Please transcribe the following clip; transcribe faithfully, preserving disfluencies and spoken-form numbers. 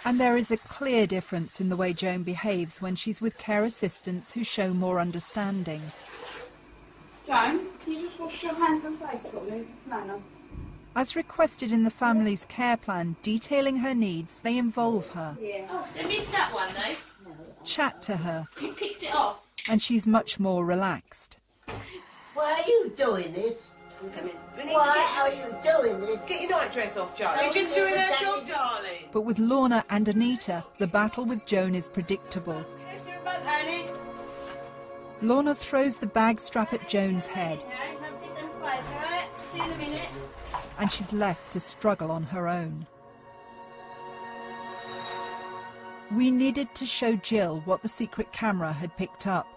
And there is a clear difference in the way Joan behaves when she's with care assistants who show more understanding. Joan, can you just wash your hands and face for me? No, no. As requested in the family's care plan detailing her needs, they involve her. Yeah. Oh, I missed that one though. Chat to her. You picked it off. And she's much more relaxed. Why are you doing this? Why are you doing this? Get your nightdress off, Joan. You're just doing our job, darling. But with Lorna and Anita, the battle with Joan is predictable. Here's your boat, honey. Lorna throws the bag strap at Joan's head, Okay, have this and quiet, all right? See you in a minute. and she's left to struggle on her own. We needed to show Jill what the secret camera had picked up.